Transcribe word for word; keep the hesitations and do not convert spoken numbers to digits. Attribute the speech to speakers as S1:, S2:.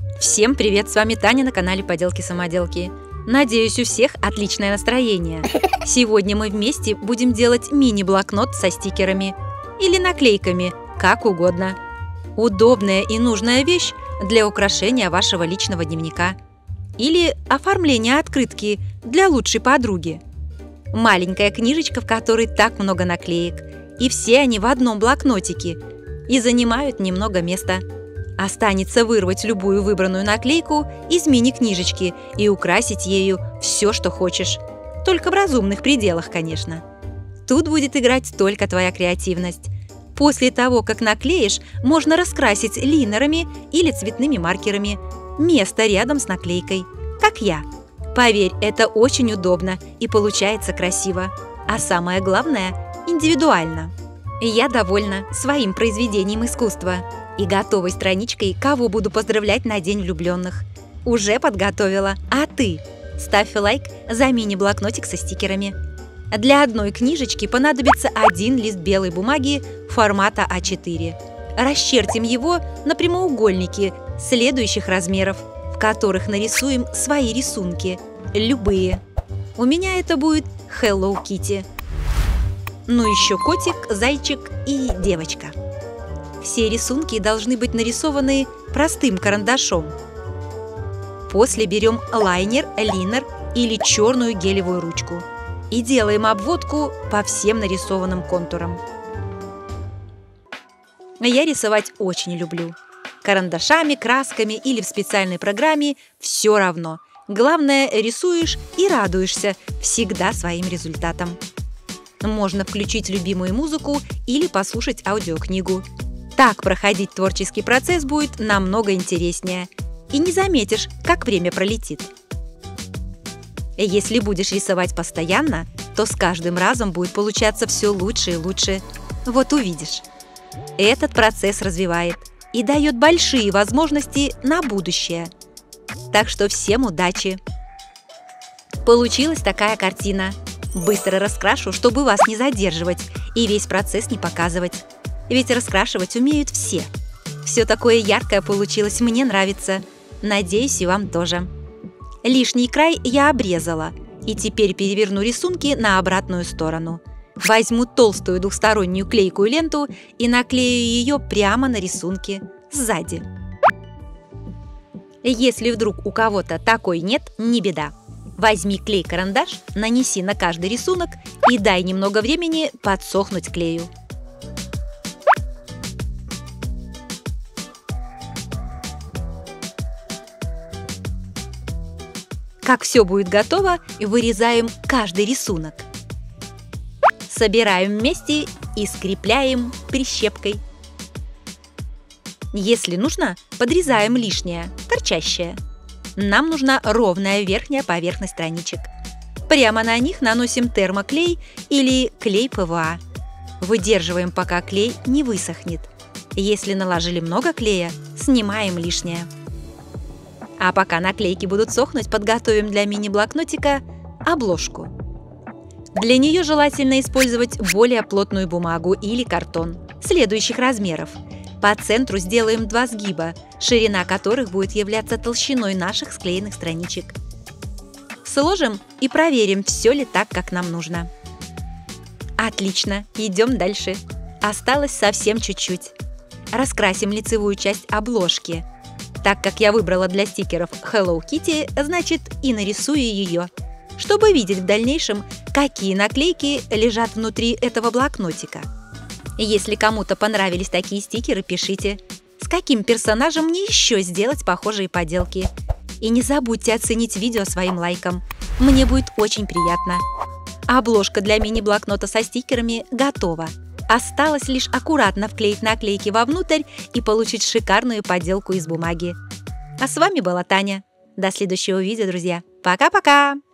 S1: Всем привет, с вами Таня на канале Поделки-самоделки. Надеюсь, у всех отличное настроение. Сегодня мы вместе будем делать мини-блокнот со стикерами или наклейками, как угодно. Удобная и нужная вещь для украшения вашего личного дневника или оформления открытки для лучшей подруги. Маленькая книжечка, в которой так много наклеек, и все они в одном блокнотике и занимают немного места. Останется вырвать любую выбранную наклейку из мини-книжечки и украсить ею все, что хочешь. Только в разумных пределах, конечно. Тут будет играть только твоя креативность. После того, как наклеишь, можно раскрасить линерами или цветными маркерами место рядом с наклейкой, как я. Поверь, это очень удобно и получается красиво. А самое главное – индивидуально. Я довольна своим произведением искусства и готовой страничкой, кого буду поздравлять на День влюбленных. Уже подготовила, а ты? Ставь лайк за мини-блокнотик со стикерами. Для одной книжечки понадобится один лист белой бумаги формата а четыре. Расчертим его на прямоугольники следующих размеров, в которых нарисуем свои рисунки, любые. У меня это будет Hello Kitty. Ну еще котик, зайчик и девочка. Все рисунки должны быть нарисованы простым карандашом. После берем лайнер, линер или черную гелевую ручку и делаем обводку по всем нарисованным контурам. Я рисовать очень люблю. Карандашами, красками или в специальной программе – все равно. Главное, рисуешь и радуешься всегда своим результатом. Можно включить любимую музыку или послушать аудиокнигу. Так проходить творческий процесс будет намного интереснее. И не заметишь, как время пролетит. Если будешь рисовать постоянно, то с каждым разом будет получаться все лучше и лучше. Вот увидишь. Этот процесс развивает и дает большие возможности на будущее. Так что всем удачи! Получилась такая картина. Быстро раскрашу, чтобы вас не задерживать и весь процесс не показывать. Ведь раскрашивать умеют все. Все такое яркое получилось, мне нравится. Надеюсь, и вам тоже. Лишний край я обрезала. И теперь переверну рисунки на обратную сторону. Возьму толстую двухстороннюю клейкую ленту и наклею ее прямо на рисунке сзади. Если вдруг у кого-то такой нет, не беда. Возьми клей-карандаш, нанеси на каждый рисунок и дай немного времени подсохнуть клею. Как все будет готово, вырезаем каждый рисунок. Собираем вместе и скрепляем прищепкой. Если нужно, подрезаем лишнее, торчащее. Нам нужна ровная верхняя поверхность страничек. Прямо на них наносим термоклей или клей пэ вэ а. Выдерживаем, пока клей не высохнет. Если наложили много клея, снимаем лишнее. А пока наклейки будут сохнуть, подготовим для мини-блокнотика обложку. Для нее желательно использовать более плотную бумагу или картон следующих размеров. По центру сделаем два сгиба, ширина которых будет являться толщиной наших склеенных страничек. Сложим и проверим, все ли так, как нам нужно. Отлично, идем дальше. Осталось совсем чуть-чуть. Раскрасим лицевую часть обложки. Так как я выбрала для стикеров Hello Kitty, значит и нарисую ее, чтобы видеть в дальнейшем, какие наклейки лежат внутри этого блокнотика. Если кому-то понравились такие стикеры, пишите, с каким персонажем мне еще сделать похожие поделки. И не забудьте оценить видео своим лайком. Мне будет очень приятно. Обложка для мини-блокнота со стикерами готова. Осталось лишь аккуратно вклеить наклейки вовнутрь и получить шикарную поделку из бумаги. А с вами была Таня. До следующего видео, друзья. Пока-пока!